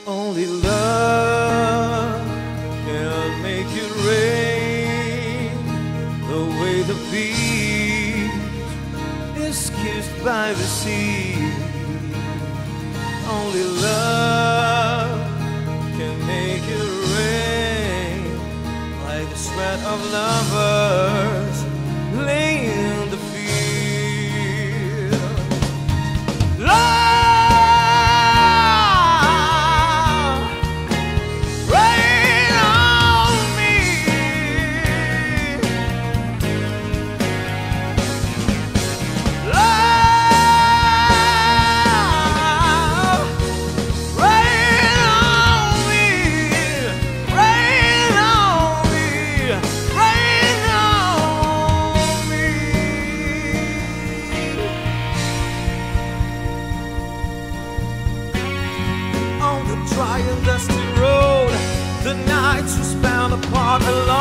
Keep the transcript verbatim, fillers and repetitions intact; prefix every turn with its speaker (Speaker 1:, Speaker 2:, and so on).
Speaker 1: Only love can make it rain, the way the beach is kissed by the sea. Only love can make it rain, like the sweat of lovers laying in the field. Love dry and dusty road, the nights we spent apart alone.